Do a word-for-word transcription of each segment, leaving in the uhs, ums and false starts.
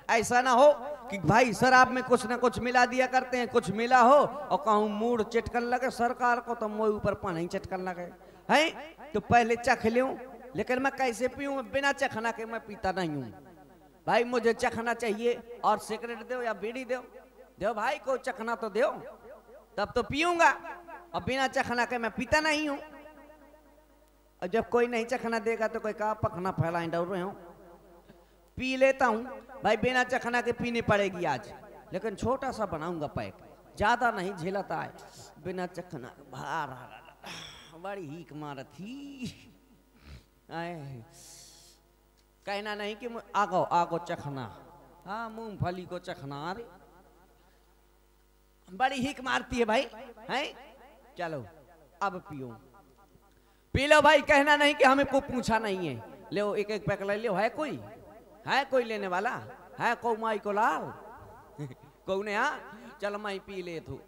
ऐसा ना हो कि भाई शराब में कुछ ना कुछ मिला दिया करते हैं, कुछ मिला हो और कहूँ मूड चटकन लगे सरकार को तो मोए ऊपर पानी चटकन लगे हैं। तो पहले चख लूं, लेकिन मैं कैसे पीऊं बिना चखना के? मैं पीता नहीं हूं भाई, मुझे चखना चाहिए। और सिगरेट दो या बीड़ी दो, दो भाई को चखना तो दो, तब तो पीऊंगा। और बिना चखना के मैं पीता नहीं हूं। और जब कोई नहीं चखना देगा तो कोई कहा पखना फैलाए डर रहे हो। पी लेता हूं भाई, बिना चखना के पीनी पड़ेगी आज, लेकिन छोटा सा बनाऊंगा पैक, ज्यादा नहीं झेलता है बिना चखना। भार बड़ी हीक मार थी, कहना नहीं कि आगो आगो चखना। हाँ मूंगफली को चखना, अरे बड़ी हीक मारती है भाई, हैं? चलो अब पियो, पी लो भाई, कहना नहीं कि हमें को पूछा नहीं है। ले एक एक पैक ले लो। है कोई है कोई लेने वाला है? को माई को लाल कौ ने? हाँ चल मैं पी ले तू।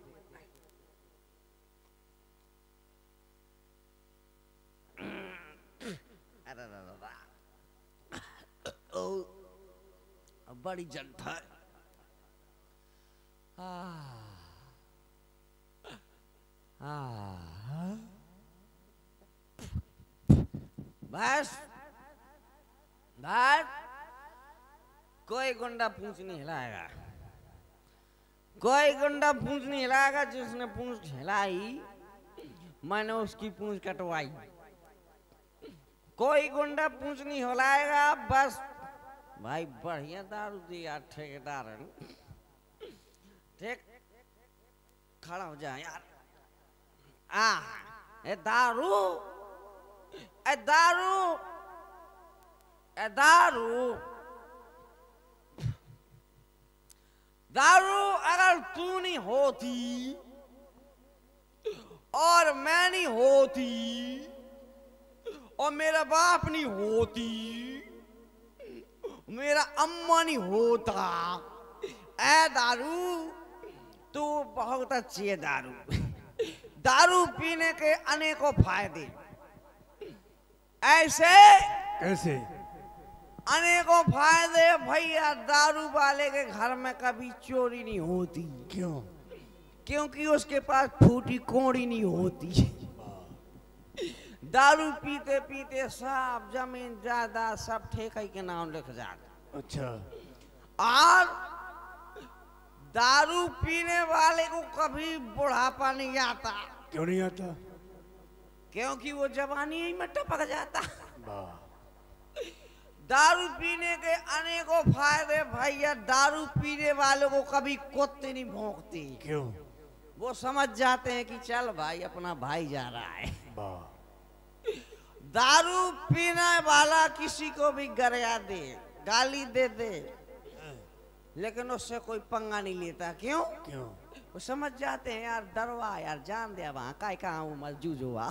बड़ी जनता है। बस बस कोई गुंडा पूंछ नहीं हिलाएगा, कोई गुंडा पूंछ नहीं हिलाएगा। जिसने पूंछ हिलाई मैंने उसकी पूंछ कटवाई। कोई गुंडा पूंछ नहीं हिलाएगा। बस भाई बढ़िया दारू दिया ठेकेदार, ठीक खड़ा हो जाए यार। आ ए दारू, ए दारू, ए दारू, दारू अगर तू नहीं होती और मैं नहीं होती और मेरा बाप नहीं होती, मेरा अम्मा नहीं होता, ए दारू तू बहुत अच्छी है। दारू दारू पीने के अनेकों फायदे, ऐसे कैसे अनेकों फायदे भैया। दारू वाले के घर में कभी चोरी नहीं होती। क्यों? क्योंकि उसके पास फूटी कोड़ी नहीं होती। दारू पीते पीते सब जमीन जायदाद सब ठेके के नाम लिख जाता। अच्छा। और दारू पीने वाले को कभी बुढ़ापा नहीं आता। क्यों नहीं आता? क्योंकि वो जवानी ही में टपक जाता। दारू पीने के अनेकों फायदे भैया। दारू पीने वालों को कभी कुत्ते नहीं भौंकते। क्यों? वो समझ जाते हैं कि चल भाई अपना भाई जा रहा है। दारू पीने वाला किसी को भी गरिया दे, गाली दे दे, लेकिन उससे कोई पंगा नहीं लेता। क्यों? क्यों? वो समझ जाते हैं यार डरवा यार जान दे वहां काय कहाँ वो मजजूज हुआ।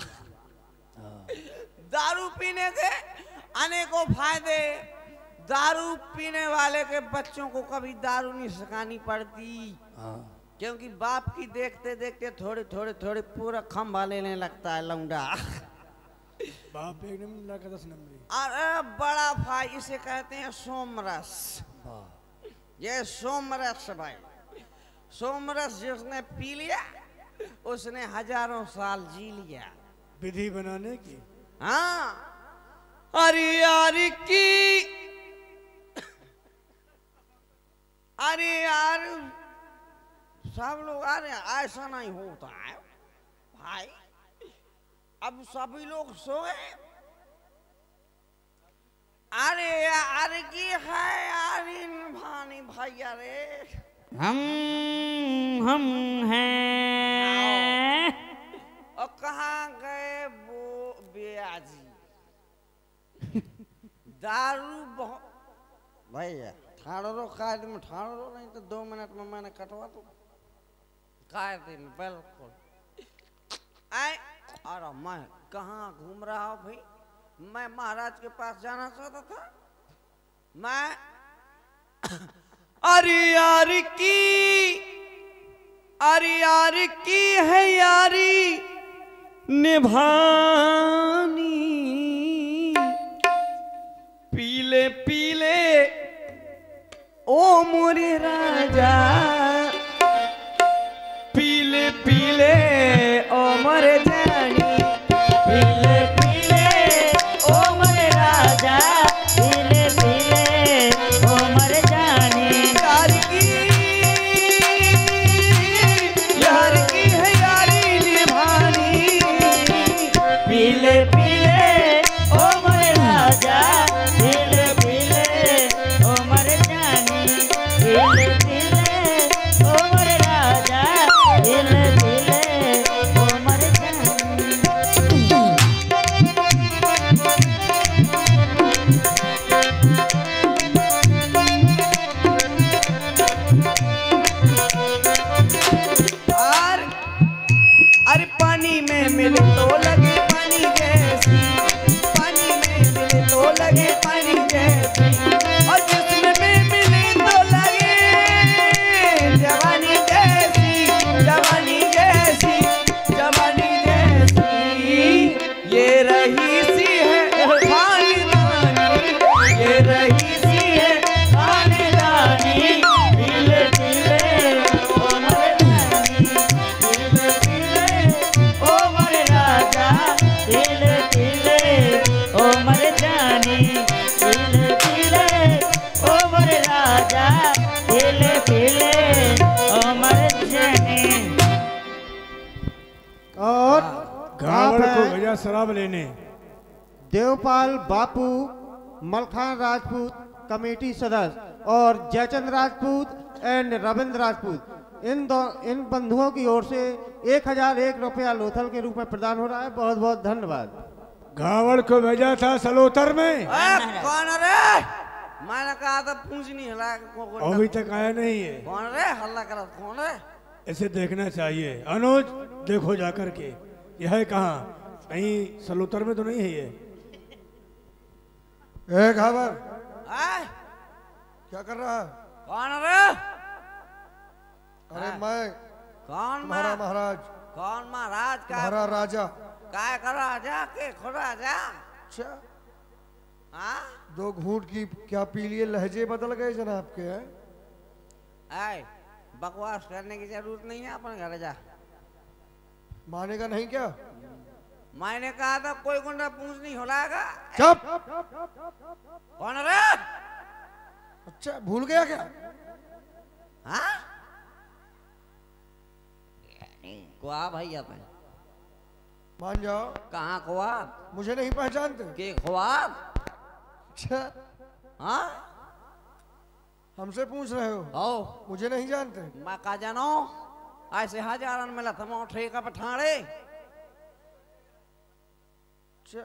दारू पीने के अनेकों फायदे। दारू पीने वाले के बच्चों को कभी दारू नहीं सिखानी पड़ती, क्योंकि बाप की देखते देखते थोड़े थोड़े थोड़े पूरा खंभा लेने लगता है लौंडा। बाप एक नंबर का दस नंबर। अरे बड़ा भाई, इसे कहते हैं सोमरस। ये सोमरस भाई, सोमरस जिसने पी लिया उसने हजारों साल जी लिया। विधि बनाने की। हाँ अरे यार की, अरे यार सब लोग, अरे ऐसा नहीं होता है भाई। अब सभी लोग सोए। अरे यार की है यार भानी भैया रे, हम हम हैं। और कहाँ गए वो बियाजी? दारू बहुत भैया ठाड़ो रो कायदे में ठाड़ो रो, नहीं तो दो मिनट में मैंने कटवा दो कायदे में बिल्कुल। आए अरे मैं कहाँ घूम रहा हूँ भाई? मैं महाराज के पास जाना चाहता था। मैं अरे यार की, अरे यार की है यारी निभानी, पीले पीले ओ मोरे राजा पीले पीले ओ मोरे जानी पीले पीले ओ मोरे राजा पीले पीले ओ मोरे जानी यार की यार की है यारी निभानी पीले पीले ओ मोरे राजा पीले पीले ओ मोरे जानी पीले पीले ओ मोरे राजा पीले पीले ओ मोरे जानी और अरे पानी में मिले तो लगे पानी जैसी पानी में मिले तो लगे पानी जैसी और जिसमें में मिले तो लगे जवानी जैसी जवानी जैसी जवानी जैसी ये रही सी है खानदानी ये रही सी है खानदानी पीले पीले ओ मोरे जानी पीले पीले ओ मोरे राजा पीले पीले ओ मोरे जानी पीले पीले ओ मोरे राजा पीले पीले ओ मोरे जानी और गावड़ आप को हैं भेजा शराब लेने। देवपाल बापू मलखान राजपूत कमेटी सदस्य और जयचंद राजपूत एंड रविंद्र राजपूत इन दो इन बंधुओं की ओर से एक हजार एक रुपया लोथल के रूप में प्रदान हो रहा है। बहुत बहुत धन्यवाद। गावड़ को भेजा था सलोतर में, ए, कौन रे मैंने कहा था पूछ नहीं हिला को- को- अभी तक आया नहीं है। कौन रे हल्ला करा कौन रे इसे देखना चाहिए। अनुज देखो जाकर के यह है कहाँ, कहीं सलोतर में तो नहीं है ये। ए घावर आय, क्या कर रहा है? कौन रे अरे हाँ। मैं कौन तुम्हारा मा- महाराज, कौन महाराज का तुम्हारा राजा। काय कर राजा के खुद राजा अच्छा, हाँ दो घूंट की क्या पी लिए, लहजे बदल गए जनाब के हैं? आय बकवास करने की जरूरत नहीं है, अपन घर जा। मानेगा नहीं क्या? मैंने कहा था कोई गुंडा पूछ नहीं होलागा। चुप। कौन रे अच्छा भूल गया क्या? हाँ कुआ भाई अपन मान जाओ, कहाँ कुआ मुझे नहीं पहचानते। के कुआ अच्छा, हाँ हमसे पूछ रहे हो, ओ मुझे नहीं जानते। मैं का जानो ऐसे हजारन मिला था मोठे का पठाड़े। अच्छा,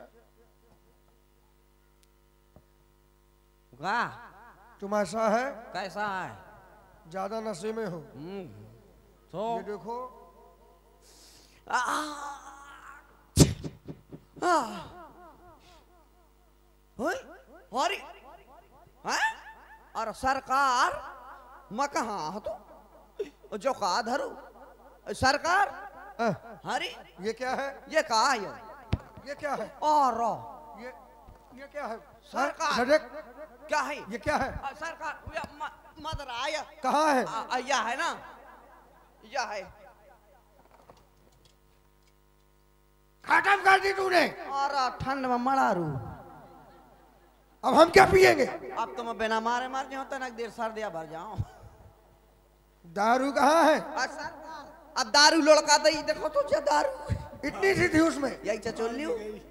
का तुम ऐसा है, कैसा है ज्यादा नशे में हो। हम्म, तो ये देखो, आ, आ, होय, अरे हैं? और सरकार मैं कहाँ हो तो जो का धरू सरकार अह, हरी ये क्या है? ये कहा है ये क्या है? और ये ये क्या है? सरकार। हाँ, झटक। क्या है ये क्या है? आ, सरकार या म- मदर आया कहाँ है? आ, आ, यह है ना यह है खत्म कर दी तूने। और ठंड में मरा रू। अब हम क्या पिएंगे? अब तो मैं बिना मारे मार जाऊं तो देर सर्दिया भर जाऊं। दारू कहाँ है? आ, सरकार अब दारू लड़का दई देखो तो क्या दारू इतनी सी थी उसमें। यही चचोल लियो।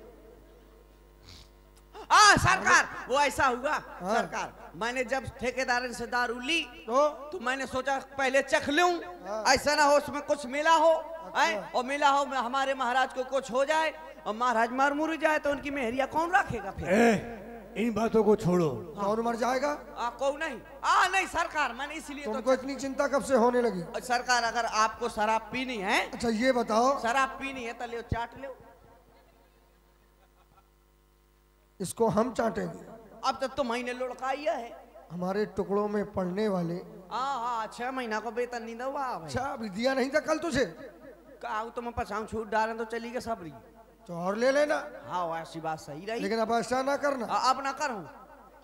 आ सरकार वो ऐसा हुआ हाँ। सरकार मैंने जब ठेकेदार से दारू ली तो तो मैंने सोचा पहले चख लूं, हाँ। ऐसा ना हो उसमें कुछ मिला हो अच्छा। है और मिला हो हमारे महाराज को कुछ हो जाए और महाराज मर मुर जाए तो उनकी मेहरिया कौन रखेगा फिर? ए, इन बातों को छोड़ो। कौन मर जाएगा? आ, कौन नहीं आ नहीं सरकार मैंने इसलिए तो तुमको इतनी चिंता कब से होने लगी? और सरकार अगर आपको शराब पीनी है अच्छा ये बताओ, शराब पीनी है तो ले चाट लो। इसको हम चाटेंगे? अब तक तो महीने लुढ़काई है। हमारे टुकड़ों में पड़ने वाले। हाँ हाँ छह महीना को वेतन नहीं दवा भाई। अच्छा अभी दिया नहीं था कल तुझे? काऊ तो मैं पछाऊ छूट डालें तो चली गई सबरी। तो और ले लेना, हाँ ऐसी बात सही रही। लेकिन अब ऐसा ना करना। आ, अब ना करूं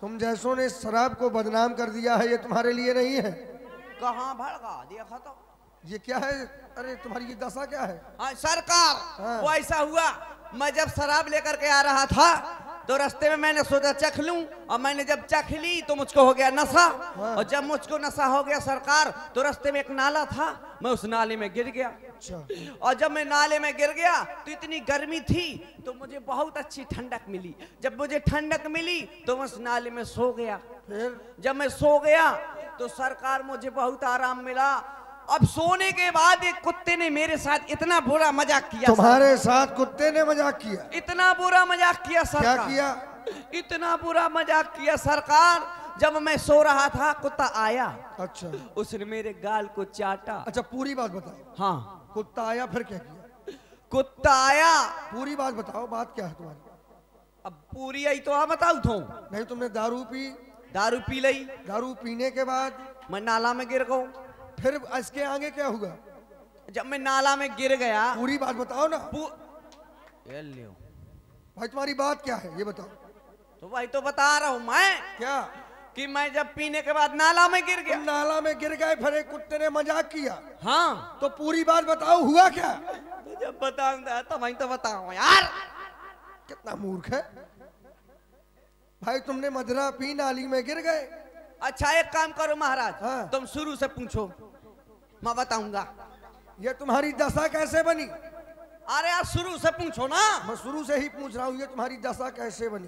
तुम जैसों ने शराब को बदनाम कर दिया है, ये तुम्हारे लिए नहीं है। कहाँ भड़का देखा तो ये क्या है? अरे तुम्हारी ये दशा क्या है? हाँ सरकार, हाँ। वो ऐसा हुआ, मैं जब शराब लेकर के आ रहा था तो रास्ते में मैंने सोचा चख लूं, और मैंने जब चख ली तो मुझको हो गया नशा। हाँ। और जब मुझको नशा हो गया सरकार, तो रास्ते में एक नाला था, मैं उस नाले में गिर गया। अच्छा। और जब मैं नाले में गिर गया तो इतनी गर्मी थी, तो मुझे बहुत अच्छी ठंडक मिली। जब मुझे ठंडक मिली तो मैं उस नाले में सो गया। फिर जब मैं सो गया तो सरकार मुझे बहुत आराम मिला। अब सोने के बाद एक कुत्ते ने मेरे साथ इतना बुरा मजाक किया। तुम्हारे साथ कुत्ते ने मजाक किया? इतना बुरा मजाक किया सरकार। क्या किया? इतना बुरा मजाक किया सरकार, जब मैं सो रहा था कुत्ता आया। अच्छा। उसने मेरे गाल को चाटा। अच्छा पूरी बात बताओ। हाँ, कुत्ता आया फिर क्या किया? कुत्ता आया। पूरी बात बताओ, बात क्या है तुम्हारी? अब पूरी आई तो आ बताऊ थो। नहीं, तुमने दारू पी? दारू पी ली। दारू पीने के बाद मैं नाला में गिर गया। फिर इसके आगे क्या हुआ? जब मैं नाला में गिर गया, पूरी बात बताओ ना। पू... ये लियो। भाई तुम्हारी बात क्या है ये बताओ। तो भाई तो बता रहा हूं मैं क्या? कि मैं जब पीने के बाद नाला में गिर गया। तुम नाला में गिर गए, फिर एक कुत्ते ने मजाक किया। हाँ, तो पूरी बात बताओ, हुआ क्या? तो जब बताऊंगा तो मैं तो बताऊं यार। कितना मूर्ख है भाई, तुमने मदरा पी, नाली में गिर गए। अच्छा एक काम करो महाराज, हाँ। तुम शुरू से पूछो, मैं बताऊंगा। ये तुम्हारी दशा कैसे बनी? अरे यार शुरू से पूछो ना। मैं शुरू से ही पूछ रहा हूँ, ये तुम्हारी दशा कैसे बनी?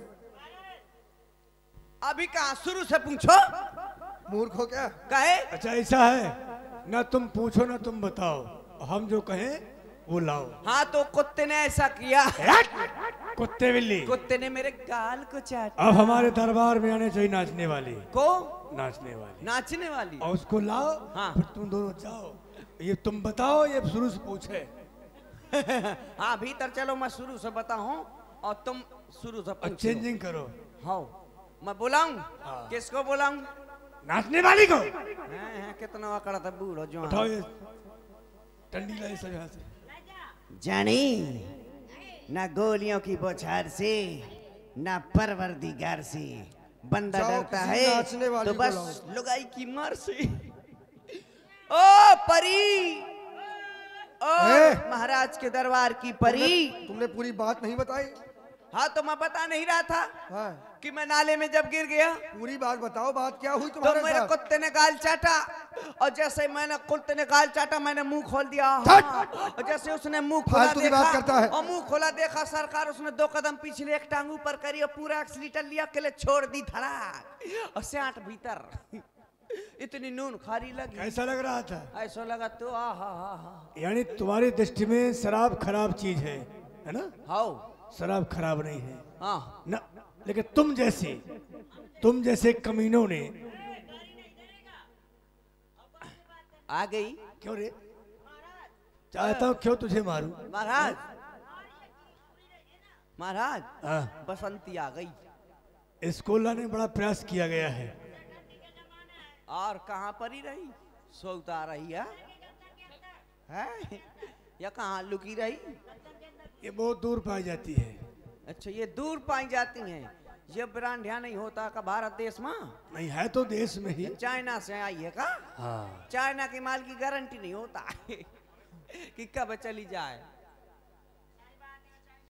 अभी कहा शुरू से पूछो। मूर्ख हो क्या? कहे अच्छा ऐसा है ना, तुम पूछो ना तुम बताओ, हम जो कहें वो लाओ। हाँ, तो कुत्ते ने ऐसा किया। कुत्ते बिल्ली, कुत्ते ने मेरे गाल को चाटा। अब हमारे दरबार में आने चाहिए नाचने वाली। को नाचने वाली नाचने वाली। और उसको लाओ। हाँ। फिर तुम दोनों जाओ, ये तुम बताओ, ये शुरू से पूछे। हाँ भीतर चलो, मैं शुरू से बताऊं और तुम शुरू से और पूछो। चेंजिंग करो। हाँ, मैं बुलाऊं? हाँ। किसको बुलाऊं? नाचने वाली को। हैं, हैं, कितना अकड़ा था बूढ़ो जो। उठाओ ये टंडी लाई सब यहाँ से। जानी ना गोलियों की बौछार से, ना परवरदिगार से बंदा जाओ डरता किसी है नाचने वाली तो को बस लाओ। लुगाई की मार से। ओ परी, ओ ए! महाराज के दरबार की परी। तुमने पूरी बात नहीं बताई। हाँ, तो मैं बता नहीं रहा था हाँ, कि मैं नाले में जब गिर गया पूरी बात बताओ, बात क्या हुई तो तुम्हारे मेरे साथ? कुत्ते ने गाल चाटा, और जैसे मैंने कुत्ते ने गाल चाटा मैंने मुंह खोल दिया। हाँ, और जैसे उसने मुंह खोला फालतू की बात करता है। देखा, और मुंह खोला देखा सरकार, उसने दो कदम पिछले एक टांग ऊपर करी और पूरा एक्सीटर लिया, के लिए छोड़ दी धड़ाक, और साठ भीतर। इतनी नून खारी लगी। कैसा लग रहा था? ऐसा लगा तो आ हा हा हा। यानी तुम्हारी दृष्टि में शराब खराब चीज है, है ना? हाँ शराब खराब नहीं है हाँ। ना, लेकिन तुम जैसे तुम जैसे कमीनों ने। आ गई। क्यों रे? चाहता हूँ क्यों तुझे मारूं? महाराज, महाराज हाँ, बसंती आ गई। इसको लाने बड़ा प्रयास किया गया है। और कहाँ पर ही रही? सोता रही है, है? या कहाँ लुकी रही? ये बहुत दूर पाई जाती है। अच्छा, ये दूर पाई जाती हैं। ये ब्रांड यहाँ नहीं होता का भारत देश में? नहीं है तो देश में ही। चाइना से आई है का? हाँ, चाइना की माल की गारंटी नहीं होता कि कब चली जाए।